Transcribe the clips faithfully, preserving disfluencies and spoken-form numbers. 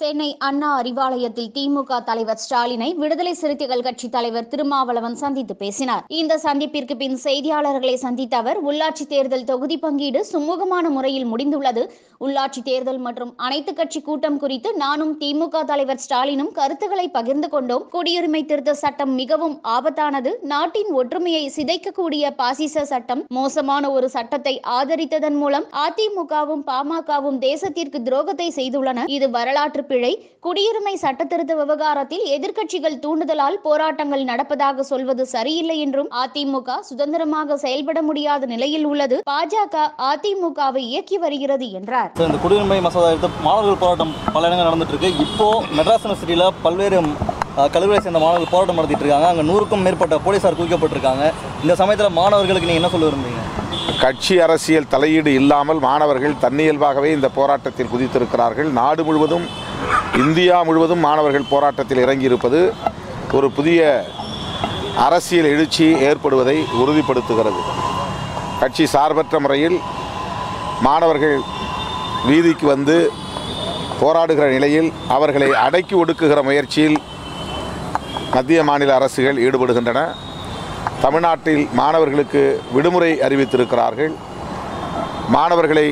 சென்னை அண்ணா அறிவாலயத்தில் திமுக தலைவர் ஸ்டாலினை விடுதலை சிறுத்தைகள் கட்சி தலைவர் திருமாவளவன் சந்தித்து பேசினார். இந்த சந்திப்பிற்கு பின் செய்தியாளர்களை சந்தித்த அவர், உள்ளாட்சி தேர்தல் தொகுதி பங்கீடு சுமூகமான முறையில் முடிந்துள்ளது. உள்ளாட்சி தேர்தல் மற்றும் அனைத்து கட்சி கூட்டம் குறித்து நானும் திமுக தலைவர் ஸ்டாலினும் கருத்துக்களை பகிர்ந்து கொண்டோம். குடியுரிமை திருத்த சட்டம் மிகவும் ஆபத்தானது. நாட்டின் ஒற்றுமையை சிதைக்கக்கூடிய பாசிச சட்டம். மோசமான ஒரு சட்டத்தை ஆதரித்ததன் மூலம் அதிமுகவும் பாமகவும் தேசத்திற்கு துரோகத்தை செய்துள்ளன. இது வரலாற்று பிழை. குடியுரிமை சட்ட திருத்த விவகாரத்தில் எதிர்க்கட்சிகள் தூண்டுதலால் போராட்டங்கள் நடப்பதாக சொல்வது சரியில்லை என்றும், அதிமுக சுதந்திரமாக செயல்பட முடியாத நிலையில் உள்ளது. பாஜக அதிமுகவை இயக்கி வருகிறது என்றார். இந்த குடியுரிமை மசோதா எடுத்து மாணவர்கள் போராட்டம் பல இடங்கள் நடந்துட்டு இருக்கு. இப்போ மெட்ராஸ் யூனிவர்சிட்டியில பல்வேறு கல்லூரியை சேர்ந்த மாணவர்கள் போராட்டம் நடத்திட்டு இருக்காங்க. அங்கே நூறுக்கும் மேற்பட்ட போலீசார் குவிக்கப்பட்டிருக்காங்க. இந்த சமயத்தில் மாணவர்களுக்கு நீங்க என்ன சொல்ல விரும்புறீங்க? கட்சி அரசியல் தலையீடு இல்லாமல் மாணவர்கள் தன்னியல்பாகவே இந்த போராட்டத்தில் குதித்திருக்கிறார்கள். நாடு முழுவதும், இந்தியா முழுவதும் மாணவர்கள் போராட்டத்தில் இறங்கியிருப்பது ஒரு புதிய அரசியல் எழுச்சி ஏற்படுவதை உறுதிப்படுத்துகிறது. கட்சி சார்பற்ற முறையில் மாணவர்கள் வீதிக்கு வந்து போராடுகிற நிலையில் அவர்களை அடக்கி ஒடுக்குகிற முயற்சியில் மத்திய மாநில அரசுகள் ஈடுபடுகின்றன. தமிழ்நாட்டில் மாணவர்களுக்கு விடுமுறை அறிவித்திருக்கிறார்கள். மாணவர்களை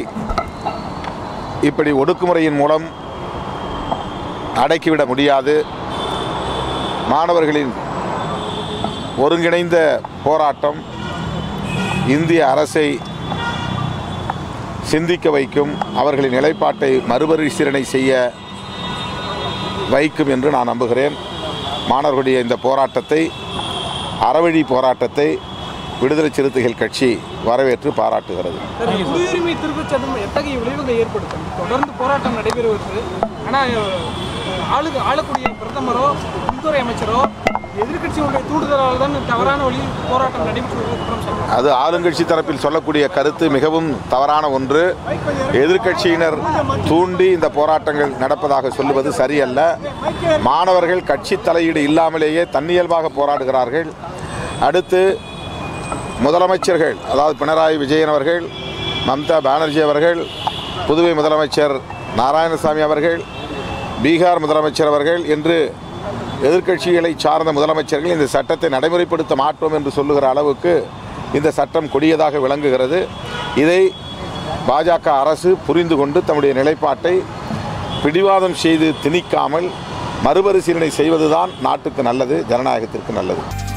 இப்படி ஒடுக்குமுறையின் மூலம் அடக்கிவிட முடியாது. மாணவர்களின் ஒருங்கிணைந்த போராட்டம் இந்திய அரசை சிந்திக்க வைக்கும், அவர்களின் நிலைப்பாட்டை மறுபரிசீலனை செய்ய வைக்கும் என்று நான் நம்புகிறேன். மாணவர்களுடைய இந்த போராட்டத்தை, அறவழி போராட்டத்தை விடுதலை சிறுத்தைகள் கட்சி வரவேற்று பாராட்டுகிறது. குடியுரிமை திருத்தச் சட்டம் எத்தகைய விளைவுகளை ஏற்படுத்தும்? தொடர்ந்து போராட்டம் நடைபெறுவது. ஆனால் ஆளு ஆளக்கூடிய பிரதமரோ உள்துறை அமைச்சரோ எதிர்கட்சிகளுடைய தூண்டுதலால் தான் தவறான வழியில் போராட்டம் நடைபெற்று. அது ஆளுங்கட்சி தரப்பில் சொல்லக்கூடிய கருத்து மிகவும் தவறான ஒன்று. எதிர்கட்சியினர் தூண்டி இந்த போராட்டங்கள் நடப்பதாக சொல்லுவது சரியல்ல. மாணவர்கள் கட்சி தலையீடு இல்லாமலேயே தன்னியல்பாக போராடுகிறார்கள். அடுத்து முதலமைச்சர்கள், அதாவது பினராயி விஜயன் அவர்கள், மம்தா பானர்ஜி அவர்கள், புதுவை முதலமைச்சர் நாராயணசாமி அவர்கள், பீகார் முதலமைச்சர் அவர்கள் என்று எதிர்க்கட்சிகளை சார்ந்த முதலமைச்சர்கள் இந்த சட்டத்தை நடைமுறைப்படுத்த மாட்டோம் என்று சொல்லுகிற அளவுக்கு இந்த சட்டம் கொடியதாக விளங்குகிறது. இதை பாஜக அரசு புரிந்து கொண்டு தம்முடைய நிலைப்பாட்டை பிடிவாதம் செய்து திணிக்காமல் மறுபரிசீலனை செய்வதுதான் நாட்டுக்கு நல்லது, ஜனநாயகத்திற்கு நல்லது.